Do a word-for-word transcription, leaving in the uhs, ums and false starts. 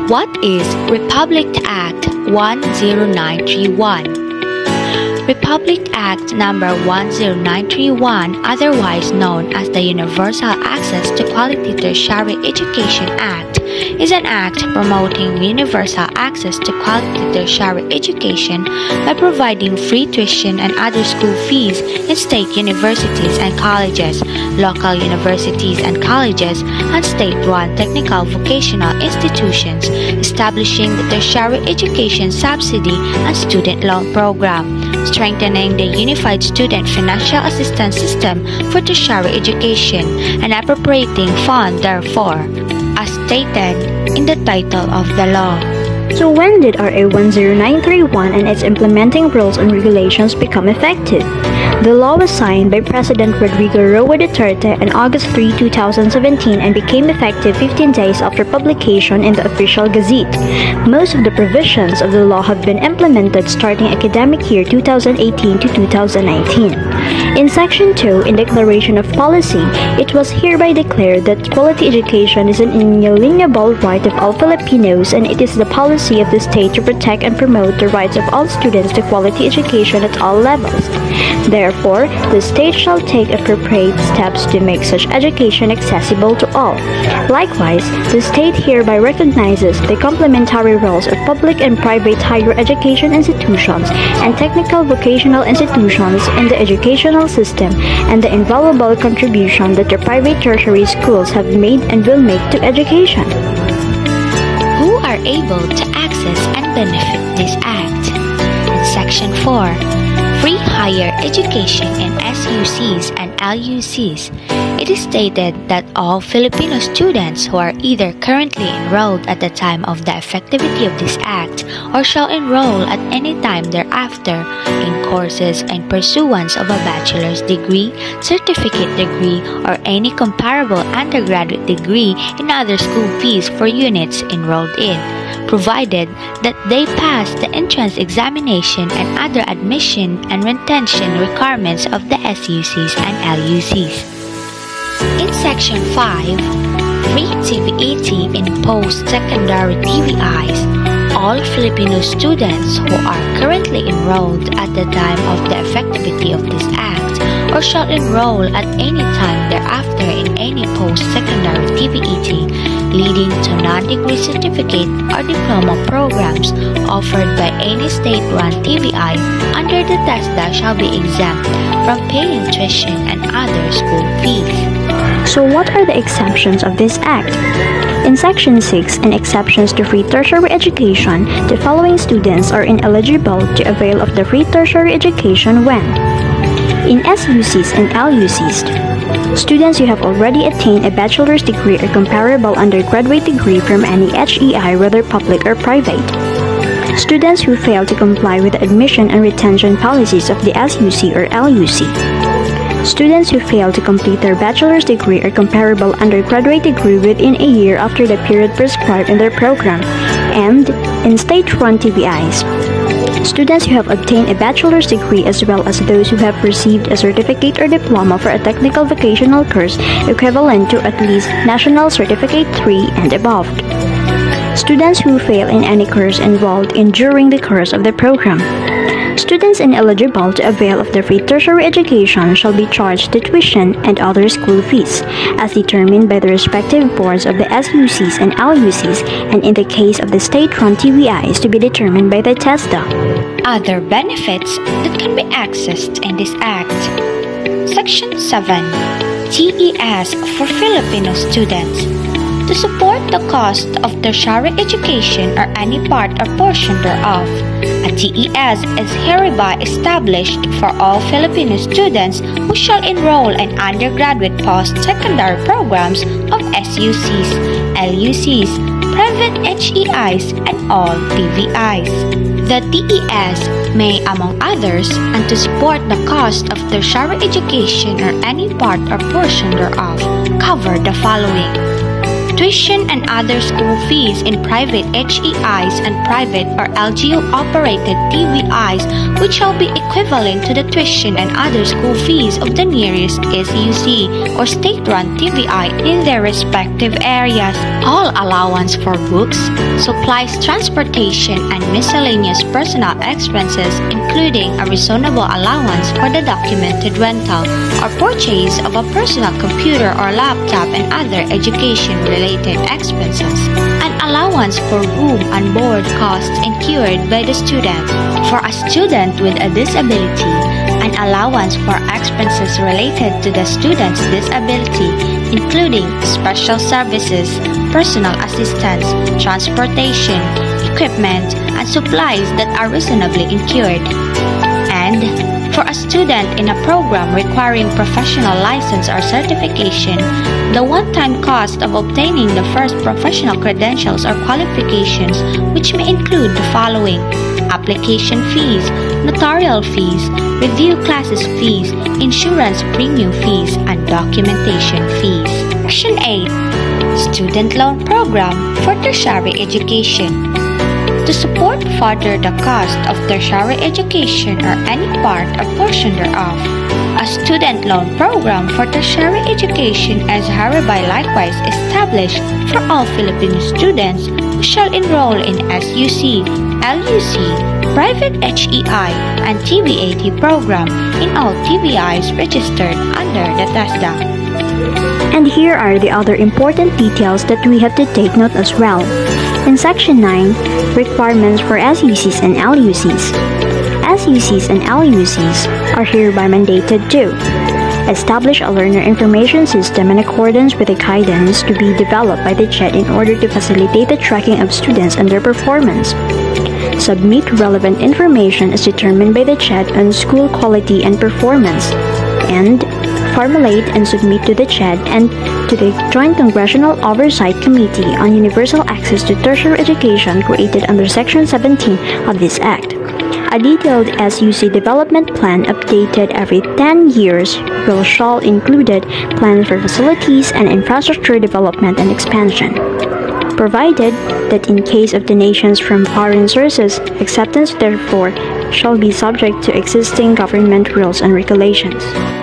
What is Republic Act one zero nine three one? Republic Act number one zero nine three one, otherwise known as the Universal Access to Quality Tertiary Education Act, is an act promoting universal access to quality tertiary education by providing free tuition and other school fees in state universities and colleges, local universities and colleges, and state-run technical vocational institutions, establishing the tertiary education subsidy and student loan program, strengthening the unified student financial assistance system for tertiary education, and appropriating funds therefor, as stated in the title of the law. So when did R A one zero nine three one and its implementing rules and regulations become effective? The law was signed by President Rodrigo Roa Duterte on August third, two thousand seventeen and became effective fifteen days after publication in the official Gazette. Most of the provisions of the law have been implemented starting academic year two thousand eighteen to two thousand nineteen. In Section two, in Declaration of Policy, it was hereby declared that quality education is an inalienable right of all Filipinos, and it is the policy of the state to protect and promote the rights of all students to quality education at all levels. Therefore, the state shall take appropriate steps to make such education accessible to all. Likewise, the state hereby recognizes the complementary roles of public and private higher education institutions and technical vocational institutions in the educational system, and the invaluable contribution that the private tertiary schools have made and will make to education. Who are able to access and benefit this act? In Section four, Free Higher Education in S U Cs and L U Cs, it is stated that all Filipino students who are either currently enrolled at the time of the effectivity of this act or shall enroll at any time thereafter in courses in pursuance of a bachelor's degree, certificate degree, or any comparable undergraduate degree in other school fees for units enrolled in, provided that they pass the entrance examination and other admission and retention requirements of the S U Cs and L U Cs. In Section five, Free T V E T in Post-Secondary T V Is, all Filipino students who are currently enrolled at the time of the effectivity of this act or shall enroll at any time thereafter in any post-secondary T V E T leading to non-degree certificate or diploma programs offered by any state-run T V I under the TESDA shall be exempt from paying tuition and other school fees. So what are the exemptions of this act? In Section six, in exceptions to free tertiary education, the following students are ineligible to avail of the free tertiary education when: in S U Cs and L U Cs, students who have already attained a bachelor's degree or comparable undergraduate degree from any H E I, whether public or private. Students who fail to comply with the admission and retention policies of the S U C or L U C. Students who fail to complete their bachelor's degree or comparable undergraduate degree within a year after the period prescribed in their program. And in state-run T V Is, students who have obtained a bachelor's degree as well as those who have received a certificate or diploma for a technical vocational course equivalent to at least National Certificate three and above. Students who fail in any course enrolled in during the course of the program. Students ineligible to avail of the free tertiary education shall be charged the tuition and other school fees, as determined by the respective boards of the S U Cs and L U Cs, and in the case of the state-run T V Is to be determined by the TESDA. Other benefits that can be accessed in this act. Section seven, T E S for Filipino students. To support the cost of tertiary education or any part or portion thereof, a T E S is hereby established for all Filipino students who shall enroll in undergraduate post-secondary programs of S U Cs, L U Cs, private H E Is, and all T V Is. The T E S may, among others, and to support the cost of tertiary education or any part or portion thereof, cover the following: tuition and other school fees in private H E Is and private or L G U-operated T V Is, which shall be equivalent to the tuition and other school fees of the nearest S U C or state-run T V I in their respective areas. All allowance for books, supplies, transportation, and miscellaneous personal expenses, including a reasonable allowance for the documented rental or purchase of a personal computer or laptop and other education-related expenses. An allowance for room and board costs incurred by the student. For a student with a disability, an allowance for expenses related to the student's disability, including special services, personal assistance, transportation, equipment, and supplies that are reasonably incurred. And for a student in a program requiring professional license or certification, the one-time cost of obtaining the first professional credentials or qualifications, which may include the following: application fees, notarial fees, review classes fees, insurance premium fees, and documentation fees. Section eight. Student Loan Program for Tertiary Education. To support further the cost of tertiary education or any part or portion thereof, a student loan program for tertiary education is hereby likewise established for all Filipino students who shall enroll in S U C, L U C, private H E I, and T V A T program in all T V Is registered under the TESDA. And here are the other important details that we have to take note as well. In Section nine, requirements for S U Cs and L U Cs. S U Cs and L U Cs are hereby mandated to establish a learner information system in accordance with the guidance to be developed by the C H E D in order to facilitate the tracking of students and their performance. Submit relevant information as determined by the C H E D on school quality and performance. And formulate and submit to the C H E D and to the Joint Congressional Oversight Committee on Universal Access to Tertiary Education created under Section seventeen of this Act. A detailed S U C development plan updated every ten years will shall include plans for facilities and infrastructure development and expansion, provided that in case of donations from foreign sources, acceptance therefore shall be subject to existing government rules and regulations.